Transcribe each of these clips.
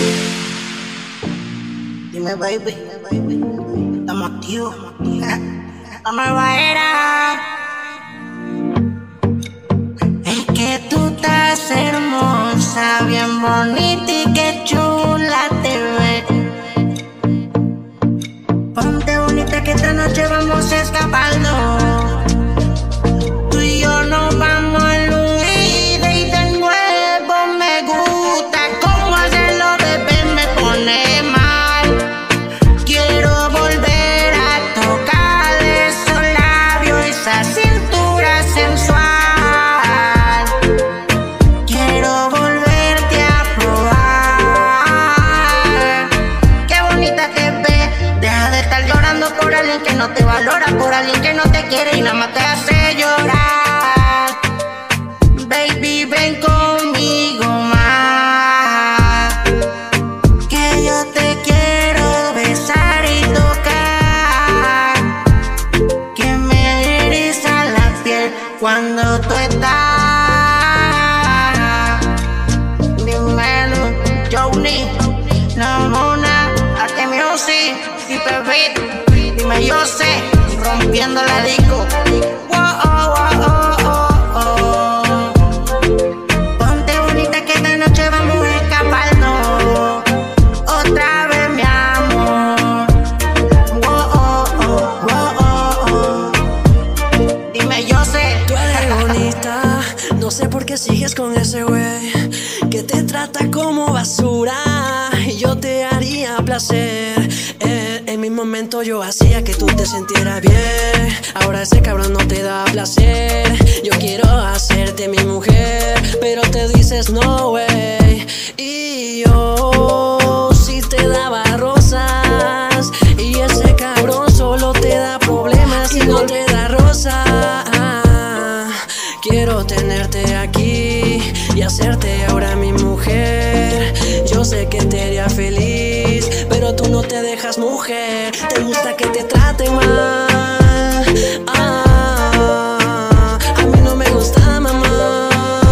Dime, baby, estamos activos. La nueva era. Es que tú estás hermosa, bien bonita y qué chula te ves. Ponte bonita que esta noche vamos a escaparnos. Tú y yo nos vamos a Luis y de nuevo me gusta cómo hacerlo, bebé, me pone mal. Quiero volver a tocar esos labios, esa cintura sensual. Quiero volverte a probar. Qué bonita te ves. Deja de estar llorando por alguien que no te valora, por alguien que no te quiere y nada más te hace llorar. Baby, ven conmigo más, que yo te quiero besar y tocar, que me eriza la piel cuando tú estás. Dímelo, Johnny, la mona, Arte Music, Pipe Beat, dime yo sé, rompiendo la disco. Ponte bonita que esta noche vamos a escaparnos otra vez, mi amor. Dime yo sé. Tú eres bonita, no sé por qué sigues con ese güey que te trata como basura y yo te haría placer. En mi momento yo hacía que tú te sintieras bien. Ahora ese cabrón no te da placer. Yo quiero hacerte mi mujer, pero te dices no, wey. Y yo sí te daba rosas y ese cabrón solo te da problemas y no te da rosas. Quiero tenerte aquí y hacerte ahora mi mujer. Yo sé que te haría feliz, pero tú no te dejas mujer. Te gusta que te traten mal. A mí no me gusta, mamá.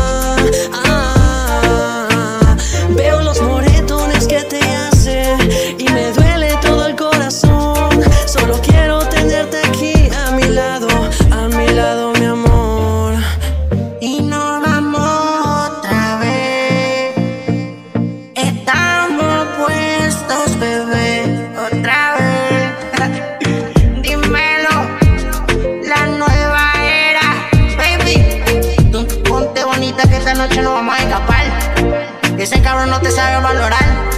Veo los moretones que te hace y me duele todo el corazón. Solo quiero tenerte aquí a mi lado, mi amor. Y nos vamos otra vez. Estamos puestos, bebé, otra vez. Dímelo, la nueva era. Baby, tú ponte bonita que esta noche nos vamos a escapar. Ese cabrón no te sabe valorar.